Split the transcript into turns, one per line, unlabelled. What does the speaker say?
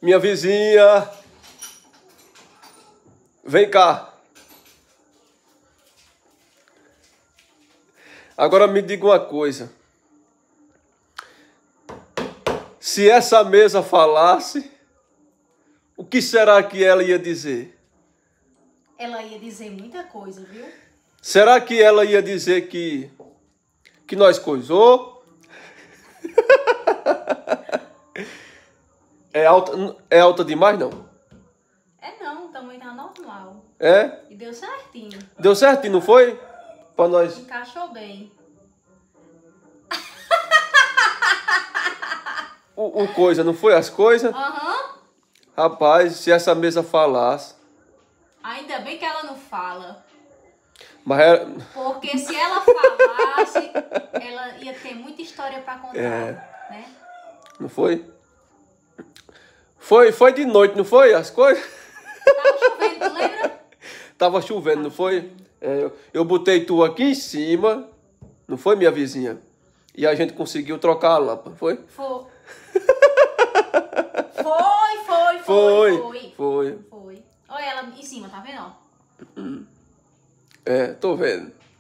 Minha vizinha. Vem cá. Agora me diga uma coisa. Se essa mesa falasse, o que será que ela ia dizer?
Ela ia dizer muita coisa, viu?
Será que ela ia dizer que nós coisou? É alta demais, não?
É não, o tamanho tá normal.
É?
E deu certinho.
Deu certinho, não foi? Pra nós.
Encaixou bem.
O coisa, não foi as coisas?
Aham.
Rapaz, se essa mesa falasse.
Ainda bem que ela não fala.
Mas era...
Porque se ela falasse, ela ia ter muita história pra contar, né?
Não foi? Foi de noite, não foi? As coisas?
Tava chovendo, tu lembra?
Tava chovendo, não foi? É, eu botei tu aqui em cima, não foi, minha vizinha? E a gente conseguiu trocar a lâmpada, foi?
Foi.
Foi.
Olha ela em cima, tá vendo? Ó?
É, tô vendo.